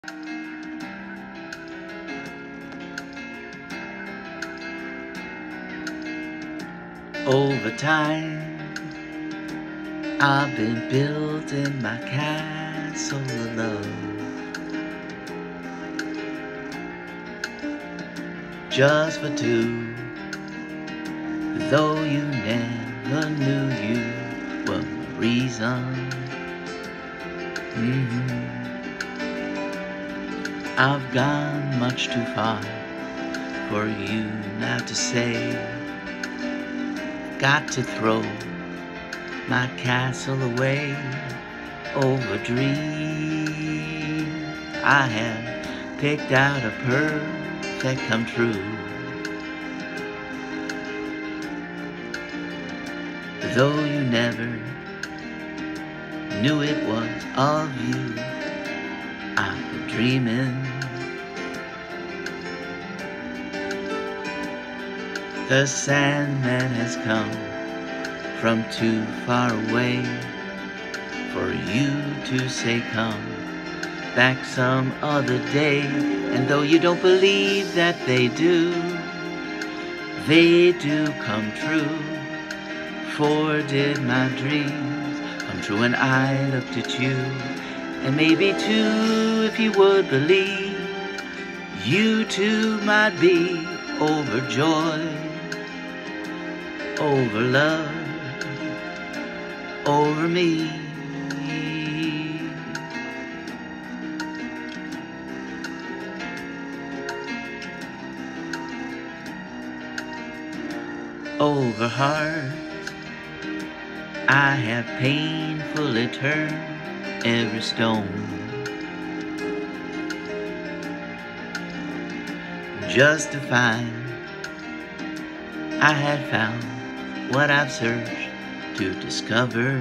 Over time, I've been building my castle of love, just for two. Though you never knew you were the reason. I've gone much too far for you now to say. Got to throw my castle away over dream. I have picked out a perfect come true. Though you never knew it was of you, I've been dreaming. The Sandman has come from too far away for you to say come back some other day. And though you don't believe that they do come true. For did my dreams come true when I looked at you? And maybe too, if you would believe, you too might be overjoyed over love, over me. Over heart, I have painfully turned every stone, just to find I had found what I've searched to discover.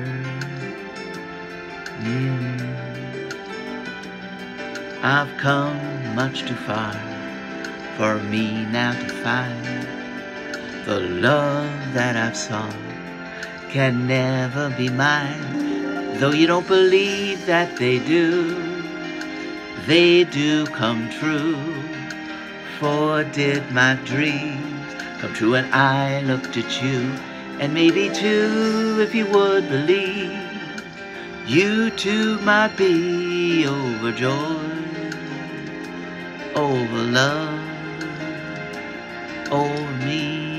I've come much too far for me now to find the love that I've sought can never be mine. Though you don't believe that they do come true. For did my dreams come true when I looked at you? And maybe too, if you would believe, you too might be overjoyed over love, over me.